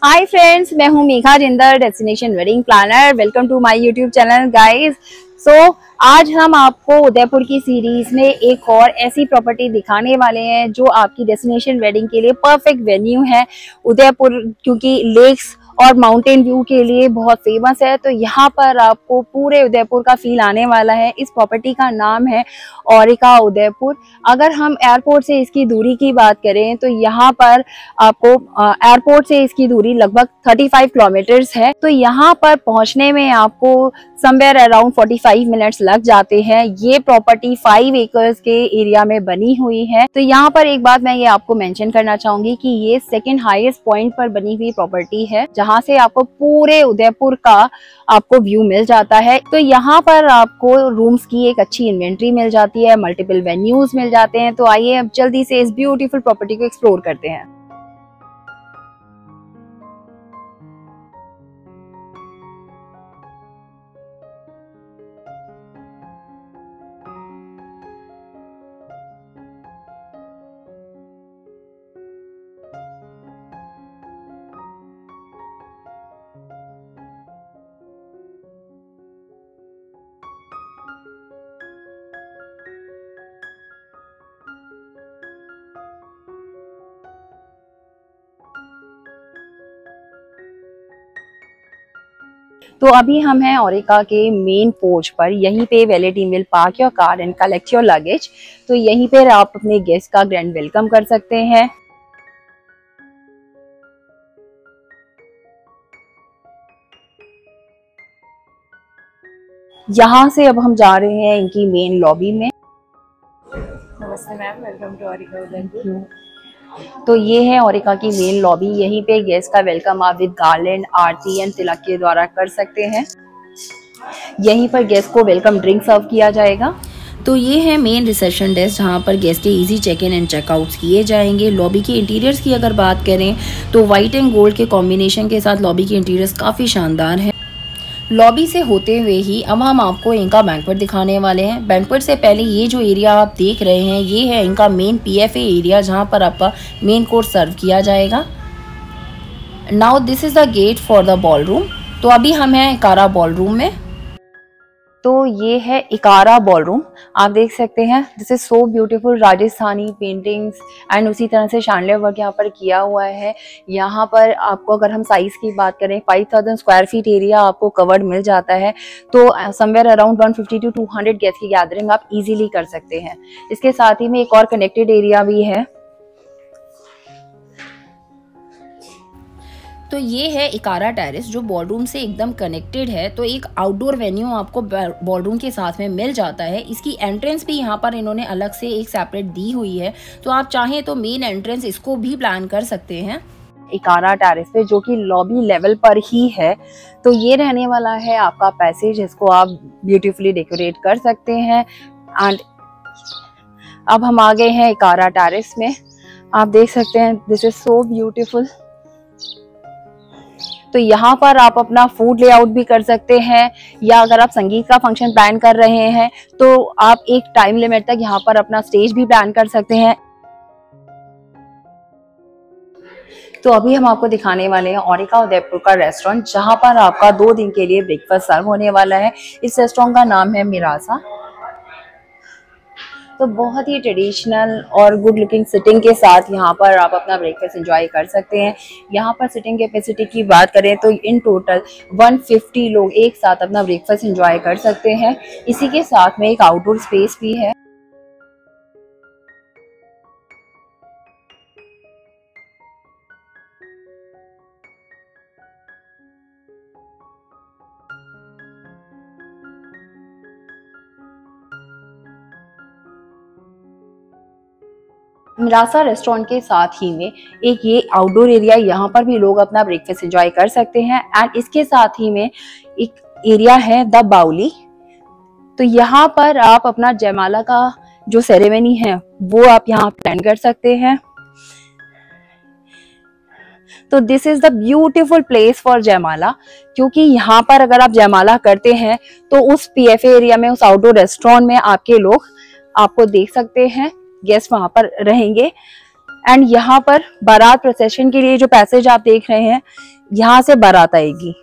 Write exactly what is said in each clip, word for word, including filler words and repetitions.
हाय friends, मैं हूं Megha Jinder, destination wedding planner. Welcome to my YouTube channel guys. So आज हम आपको उदयपुर की सीरीज में एक और ऐसी प्रॉपर्टी दिखाने वाले हैं जो आपकी डेस्टिनेशन वेडिंग के लिए परफेक्ट वेन्यू है। उदयपुर क्योंकि लेक्स और माउंटेन व्यू के लिए बहुत फेमस है, तो यहाँ पर आपको पूरे उदयपुर का फील आने वाला है। इस प्रॉपर्टी का नाम है औरिका उदयपुर। अगर हम एयरपोर्ट से इसकी दूरी की बात करें तो यहाँ पर आपको एयरपोर्ट से इसकी दूरी लगभग पैंतीस किलोमीटर्स है। तो यहाँ पर पहुँचने में आपको समवेयर अराउंड पैंतालीस मिनट्स लग जाते हैं। ये प्रॉपर्टी फाइव एकर्स के एरिया में बनी हुई है। तो यहाँ पर एक बात मैं ये आपको मेंशन करना चाहूंगी कि ये सेकंड हाईएस्ट पॉइंट पर बनी हुई प्रॉपर्टी है, जहाँ से आपको पूरे उदयपुर का आपको व्यू मिल जाता है। तो यहाँ पर आपको रूम्स की एक अच्छी इन्वेंट्री मिल जाती है, मल्टीपल वेन्यूज मिल जाते हैं। तो आइए अब जल्दी से इस ब्यूटीफुल प्रॉपर्टी को एक्सप्लोर करते हैं। तो अभी हम हैं औरिका के मेन पोर्च पर। यहीं पे valet will park your car and collect your luggage. तो यहीं पर आप अपने गेस्ट का ग्रैंड वेलकम कर सकते हैं। यहाँ से अब हम जा रहे हैं इनकी मेन लॉबी में। नमस्ते ma'am, welcome to Aurika Udaipur. तो ये है औरिका की मेन लॉबी। यहीं पे गेस्ट का वेलकम आप with garland, aarti and tilak के द्वारा कर सकते हैं। यहीं पर गेस्ट को वेलकम ड्रिंक सर्व किया जाएगा। तो ये है मेन रिसेप्शन डेस्क, जहाँ पर गेस्ट के easy check in and checkouts किए जाएंगे। लॉबी के इंटीरियर्स की अगर बात करें तो वाइट एंड गोल्ड के कॉम्बिनेशन के साथ लॉबी के इंटीरियर्स काफ़ी शानदार है। लॉबी से होते हुए ही अब हम आपको इनका बैंक्वेट दिखाने वाले हैं। बैंक्वेट से पहले ये जो एरिया आप देख रहे हैं ये है इनका मेन पीएफए एरिया, जहाँ पर आपका मेन कोर्स सर्व किया जाएगा। Now this is the gate for the ballroom. तो अभी हम हैं इकारा बॉल रूम में। तो ये है इकारा बॉलरूम, आप देख सकते हैं। This is so beautiful, Rajasthani paintings and उसी तरह से शानले वर्क यहाँ पर किया हुआ है। यहाँ पर आपको अगर हम साइज की बात करें पाँच हज़ार स्क्वायर फीट एरिया आपको कवर्ड मिल जाता है। तो समवेयर अराउंड एक सौ पचास टू दो सौ गेस्ट की गैदरिंग आप इजीली कर सकते हैं। इसके साथ ही में एक और कनेक्टेड एरिया भी है। तो ये है इकारा टेरेस जो बॉलरूम से एकदम कनेक्टेड है। तो एक आउटडोर वेन्यू आपको बॉलरूम के साथ में मिल जाता है। इसकी एंट्रेंस भी यहाँ पर इन्होंने अलग से एक सेपरेट दी हुई है। तो आप चाहें तो मेन एंट्रेंस इसको भी प्लान कर सकते हैं इकारा टेरेस पे, जो कि लॉबी लेवल पर ही है। तो ये रहने वाला है आपका पैसेज, जिसको आप ब्यूटीफुली डेकोरेट कर सकते हैं। एंड अब हम आ गए हैं इकारा टेरेस में। आप देख सकते हैं दिस इज सो ब्यूटीफुल। तो यहाँ पर आप अपना फूड लेआउट भी कर सकते हैं, या अगर आप संगीत का फंक्शन प्लान कर रहे हैं तो आप एक टाइम लिमिट तक यहाँ पर अपना स्टेज भी प्लान कर सकते हैं। तो अभी हम आपको दिखाने वाले हैं औरिका उदयपुर का रेस्टोरेंट, जहाँ पर आपका दो दिन के लिए ब्रेकफास्ट सर्व होने वाला है। इस रेस्टोरेंट का नाम है मिरासा। तो बहुत ही ट्रेडिशनल और गुड लुकिंग सिटिंग के साथ यहाँ पर आप अपना ब्रेकफास्ट एंजॉय कर सकते हैं। यहाँ पर सिटिंग कैपेसिटी की बात करें तो इन टोटल एक सौ पचास लोग एक साथ अपना ब्रेकफास्ट एंजॉय कर सकते हैं। इसी के साथ में एक आउटडोर स्पेस भी है। मिरासा रेस्टोरेंट के साथ ही में एक ये आउटडोर एरिया, यहाँ पर भी लोग अपना ब्रेकफास्ट एंजॉय कर सकते हैं। एंड इसके साथ ही में एक एरिया है द बाउली। तो यहाँ पर आप अपना जयमाला का जो सेरेमनी है वो आप यहाँ प्लान कर सकते हैं। तो this is the beautiful place for Jaimala, क्योंकि यहाँ पर अगर आप जयमाला करते हैं तो उस पीएफए एरिया में, उस आउटडोर रेस्टोरेंट में आपके लोग आपको देख सकते हैं, गेस्ट वहां पर रहेंगे। एंड यहाँ पर बारात प्रोसेशन के लिए जो पैसेज आप देख रहे हैं, यहाँ से बारात आएगी।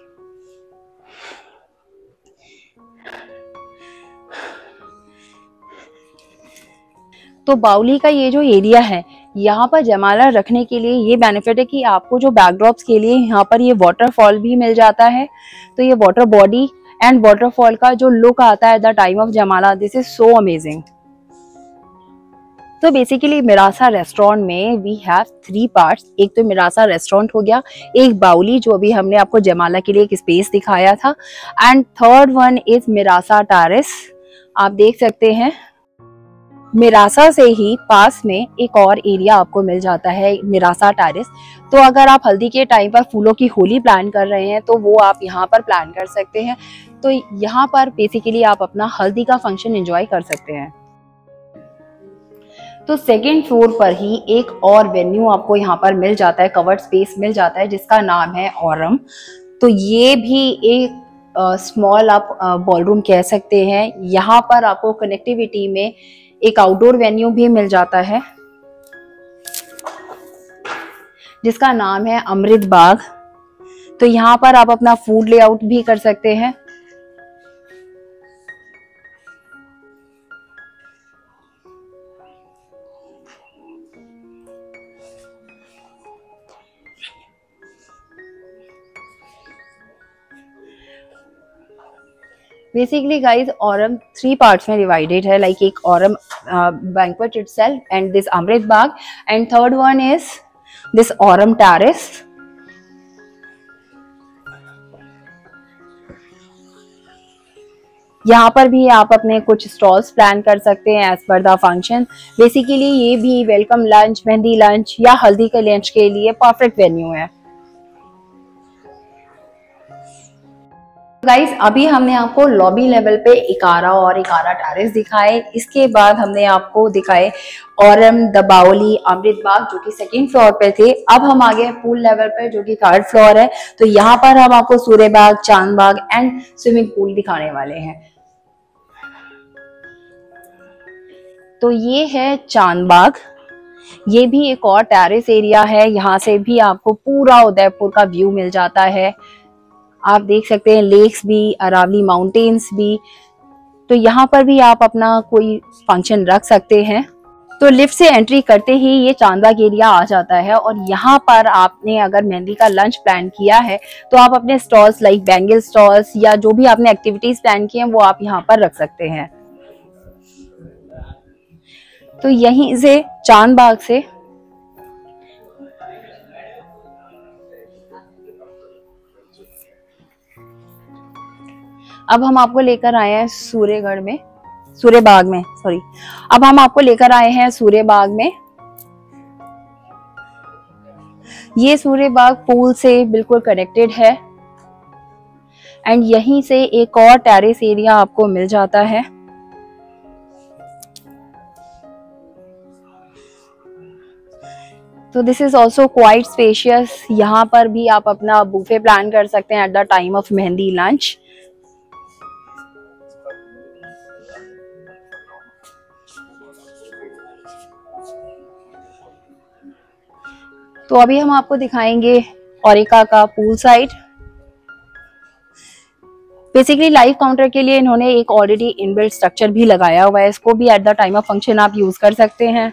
तो बाउली का ये जो एरिया है, यहाँ पर जयमाला रखने के लिए ये बेनिफिट है कि आपको जो बैकड्रॉप्स के लिए यहाँ पर ये वाटरफॉल भी मिल जाता है। तो ये वाटर बॉडी एंड वाटरफॉल का जो लुक आता है at the time of Jaimala, this is so amazing. तो बेसिकली मिरासा रेस्टोरेंट में वी हैव थ्री पार्ट्स। एक तो मिरासा रेस्टोरेंट हो गया, एक बाउली जो अभी हमने आपको जयमाला के लिए एक स्पेस दिखाया था, and third one is Mirasa terrace. आप देख सकते हैं मिरासा से ही पास में एक और एरिया आपको मिल जाता है, मिरासा टेरेस। तो अगर आप हल्दी के टाइम पर फूलों की होली प्लान कर रहे हैं तो वो आप यहाँ पर प्लान कर सकते हैं। तो यहाँ पर बेसिकली आप अपना हल्दी का फंक्शन एंजॉय कर सकते हैं। तो सेकेंड फ्लोर पर ही एक और वेन्यू आपको यहाँ पर मिल जाता है, कवर्ड स्पेस मिल जाता है, जिसका नाम है ऑरम। तो ये भी एक स्मॉल uh, आप बॉलरूम uh, कह सकते हैं। यहाँ पर आपको कनेक्टिविटी में एक आउटडोर वेन्यू भी मिल जाता है, जिसका नाम है अमृत बाग। तो यहाँ पर आप अपना फूड लेआउट भी कर सकते हैं। Basically guys Aurum three parts में डिवाइडेड है, लाइक एक Aurum banquet itself and this Amrit Bagh, and third one is this Aurum terrace. यहाँ पर भी आप अपने कुछ स्टॉल्स प्लान कर सकते हैं as per the function. Basically ये भी वेलकम लंच, मेहंदी लंच या हल्दी के लंच के लिए परफेक्ट वेन्यू है। गाइस अभी हमने आपको लॉबी लेवल पे इकारा और इकारा टेरेस दिखाए, इसके बाद हमने आपको दिखाए ऑरम, द बाउली, अमृत बाग जो कि सेकंड फ्लोर पे थे। अब हम आ गए पूल लेवल पे जो कि थर्ड फ्लोर है। तो यहाँ पर हम आपको सूर्य बाग, चांद बाग एंड स्विमिंग पूल दिखाने वाले हैं। तो ये है चांद बाग, ये भी एक और टेरेस एरिया है। यहाँ से भी आपको पूरा उदयपुर का व्यू मिल जाता है। आप देख सकते हैं लेक्स भी, अरावली माउंटेन्स भी। तो यहाँ पर भी आप अपना कोई फंक्शन रख सकते हैं। तो लिफ्ट से एंट्री करते ही ये चांदबाग एरिया आ जाता है, और यहाँ पर आपने अगर मेहंदी का लंच प्लान किया है तो आप अपने स्टॉल्स लाइक बैंगल स्टॉल्स या जो भी आपने एक्टिविटीज प्लान की हैं वो आप यहाँ पर रख सकते हैं। तो यहीं से चांदबाग से अब हम आपको लेकर आए हैं सूर्यगढ़ में, सूर्यबाग में, सॉरी अब हम आपको लेकर आए हैं सूर्यबाग में। ये सूर्यबाग पूल से बिल्कुल कनेक्टेड है, एंड यहीं से एक और टेरेस एरिया आपको मिल जाता है। तो this is also quite spacious. यहाँ पर भी आप अपना बुफे प्लान कर सकते हैं at the time of mehndi lunch. तो अभी हम आपको दिखाएंगे ओरिका का pool side. Basically live counter के लिए इन्होंने एक ऑलरेडी इनबिल्ट स्ट्रक्चर भी लगाया हुआ है, इसको भी at the time of function आप यूज कर सकते हैं।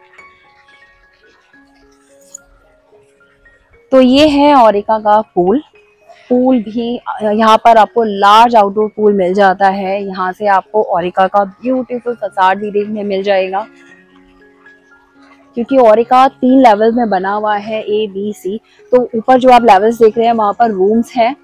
तो ये है ओरिका का पूल। पूल भी यहाँ पर आपको लार्ज आउटडोर पूल मिल जाता है। यहाँ से आपको ओरिका का ब्यूटीफुल फसाड भी देखने मिल जाएगा, क्योंकि ओरिका तीन लेवल में बना हुआ है, ए बी सी। तो ऊपर जो आप लेवल्स देख रहे हैं वहां पर रूम्स हैं।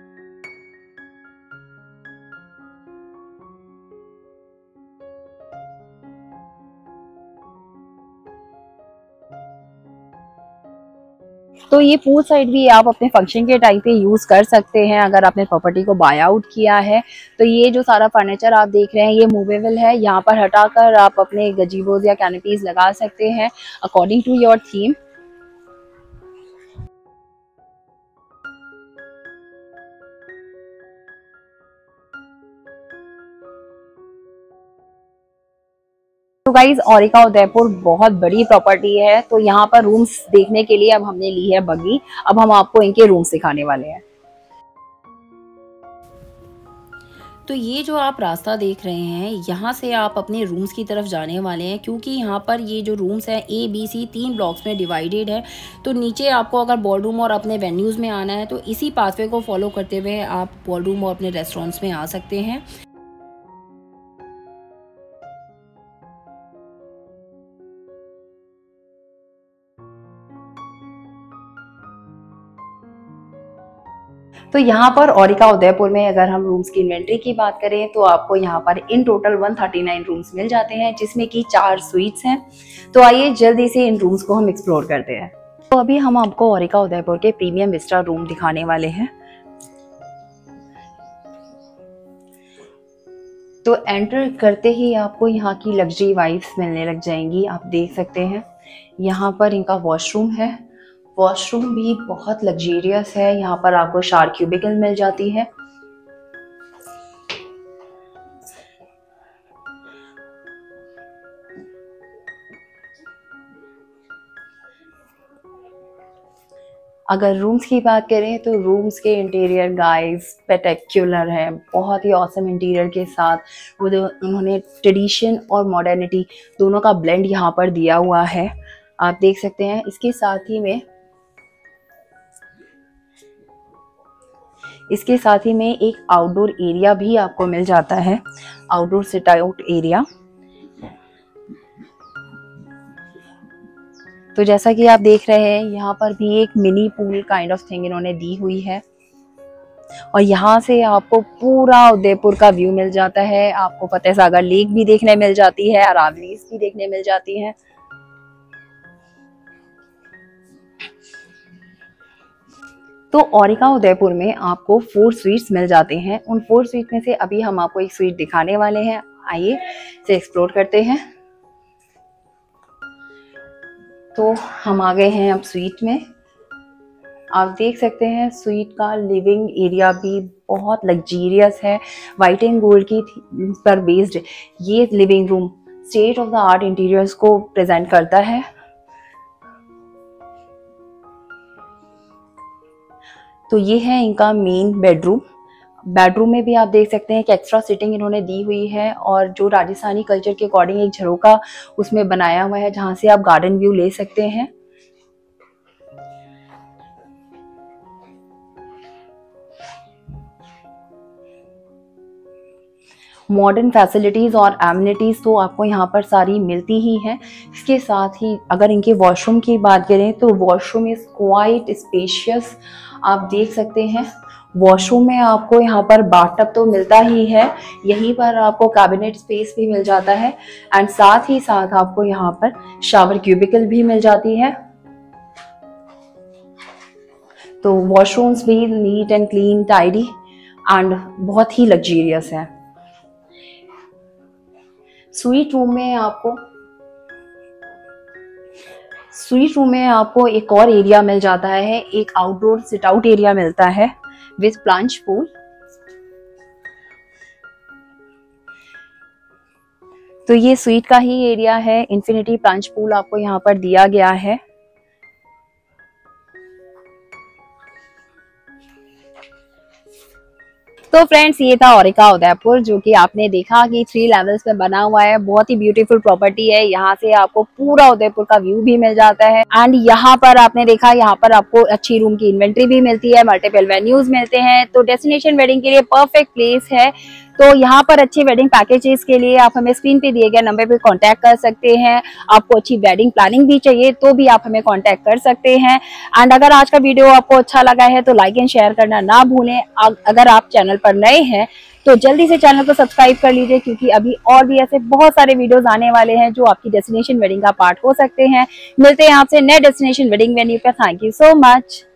तो ये पूल साइड भी आप अपने फंक्शन के टाइम पे यूज कर सकते हैं अगर आपने प्रॉपर्टी को बाय आउट किया है। तो ये जो सारा फर्नीचर आप देख रहे हैं ये मूवेबल है, यहाँ पर हटाकर आप अपने गजीबोज या कैनोपीज लगा सकते हैं अकॉर्डिंग टू योर थीम। तो गाइज औरिका उदयपुर बहुत बड़ी प्रॉपर्टी है, तो यहाँ पर रूम्स देखने के लिए अब हमने ली है बग्गी। अब हम आपको इनके रूम्स दिखाने वाले हैं। तो ये जो आप रास्ता देख रहे हैं, यहाँ से आप अपने रूम्स की तरफ जाने वाले हैं, क्योंकि यहाँ पर ये जो रूम्स हैं ए बी सी तीन ब्लॉक्स में डिवाइडेड है। तो नीचे आपको अगर बॉलरूम और अपने वेन्यूज़ में आना है तो इसी पाथवे को फॉलो करते हुए आप बॉलरूम और अपने रेस्टोरेंट्स में आ सकते हैं। तो यहाँ पर औरिका उदयपुर में अगर हम रूम्स की इन्वेंट्री की बात करें तो आपको यहाँ पर इन टोटल एक सौ उनतालीस रूम्स मिल जाते हैं, जिसमें कि चार स्वीट्स हैं। तो आइए जल्दी से इन रूम्स को हम एक्सप्लोर करते हैं। तो अभी हम आपको औरिका उदयपुर के प्रीमियम विस्टा रूम दिखाने वाले हैं। तो एंटर करते ही आपको यहाँ की लग्जरी वाइब्स मिलने लग जाएंगी। आप देख सकते हैं यहाँ पर इनका वॉशरूम है। वॉशरूम भी बहुत लग्जरियस है। यहाँ पर आपको शावर क्यूबिकल मिल जाती है। अगर रूम्स की बात करें तो रूम्स के इंटीरियर गाइस स्पेक्टेक्युलर है, बहुत ही ऑसम इंटीरियर के साथ वो उन्होंने ट्रेडिशन और मॉडर्निटी दोनों का ब्लेंड यहाँ पर दिया हुआ है। आप देख सकते हैं। इसके साथ ही में इसके साथ ही में एक आउटडोर एरिया भी आपको मिल जाता है, आउटडोर सिट आउट एरिया। तो जैसा कि आप देख रहे हैं यहाँ पर भी एक mini pool kind of thing इन्होंने दी हुई है, और यहाँ से आपको पूरा उदयपुर का व्यू मिल जाता है। आपको फतेह सागर लेक भी देखने मिल जाती है, अरावलीज भी देखने मिल जाती है। तो औरिका उदयपुर में आपको फोर स्वीट्स मिल जाते हैं। उन फोर स्वीट में से अभी हम आपको एक स्वीट दिखाने वाले हैं। आइए इसे एक्सप्लोर करते हैं। तो हम आ गए हैं अब स्वीट में। आप देख सकते हैं स्वीट का लिविंग एरिया भी बहुत लग्जरियस है। व्हाइट एंड गोल्ड की पर बेस्ड ये living room state of the art interiors को प्रेजेंट करता है। तो ये है इनका मेन बेडरूम। बेडरूम में भी आप देख सकते हैं कि एक्स्ट्रा सिटिंग इन्होंने दी हुई है, और जो राजस्थानी कल्चर के अकॉर्डिंग एक झरोका उसमें बनाया हुआ है, जहां से आप गार्डन व्यू ले सकते हैं। मॉडर्न फैसिलिटीज और एमिनिटीज तो आपको यहाँ पर सारी मिलती ही हैं। इसके साथ ही अगर इनके वॉशरूम की बात करें तो वॉशरूम इज क्वाइट स्पेशियस। आप देख सकते हैं वॉशरूम में आपको यहाँ पर बाथटब तो मिलता ही है, यहीं पर आपको कैबिनेट स्पेस भी मिल जाता है, एंड साथ ही साथ आपको यहाँ पर शावर क्यूबिकल भी मिल जाती है। तो वॉशरूम्स भी neat and clean, tidy and बहुत ही लग्जरियस है। स्वीट रूम में आपको स्वीट रूम में आपको एक और एरिया मिल जाता है, एक आउटडोर सिट आउट एरिया मिलता है विथ प्लांच पूल। तो ये स्वीट का ही एरिया है। इन्फिनिटी प्लांच पूल आपको यहाँ पर दिया गया है। तो फ्रेंड्स ये था औरिका उदयपुर, जो कि आपने देखा कि थ्री लेवल्स में बना हुआ है। बहुत ही ब्यूटीफुल प्रॉपर्टी है। यहाँ से आपको पूरा उदयपुर का व्यू भी मिल जाता है, एंड यहाँ पर आपने देखा यहाँ पर आपको अच्छी रूम की इन्वेंट्री भी मिलती है, मल्टीपल वेन्यूज मिलते हैं। तो डेस्टिनेशन वेडिंग के लिए परफेक्ट प्लेस है। तो यहाँ पर अच्छे वेडिंग पैकेजेस के लिए आप हमें स्क्रीन पे दिए गए नंबर पे कांटेक्ट कर सकते हैं। आपको अच्छी वेडिंग प्लानिंग भी चाहिए तो भी आप हमें कांटेक्ट कर सकते हैं। एंड अगर आज का वीडियो आपको अच्छा लगा है तो लाइक एंड शेयर करना ना भूलें। अगर आप चैनल पर नए हैं तो जल्दी से चैनल को सब्सक्राइब कर लीजिए, क्योंकि अभी और भी ऐसे बहुत सारे वीडियोस आने वाले हैं जो आपकी डेस्टिनेशन वेडिंग का पार्ट हो सकते हैं। मिलते हैं आपसे नए डेस्टिनेशन वेडिंग वेन्यू पे। Thank you so much.